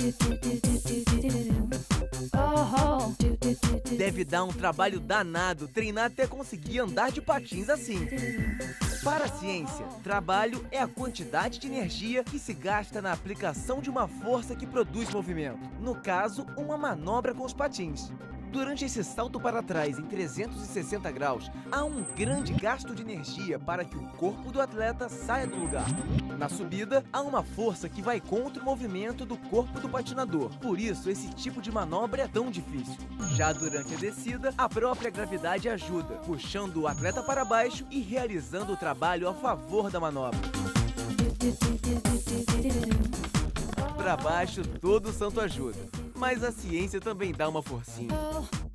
Deve dar um trabalho danado treinar até conseguir andar de patins assim. Para a ciência, trabalho é a quantidade de energia que se gasta na aplicação de uma força que produz movimento. No caso, uma manobra com os patins. Durante esse salto para trás em 360 graus, há um grande gasto de energia para que o corpo do atleta saia do lugar. Na subida, há uma força que vai contra o movimento do corpo do patinador. Por isso, esse tipo de manobra é tão difícil. Já durante a descida, a própria gravidade ajuda, puxando o atleta para baixo e realizando o trabalho a favor da manobra. Para baixo, todo santo ajuda. Mas a ciência também dá uma forcinha.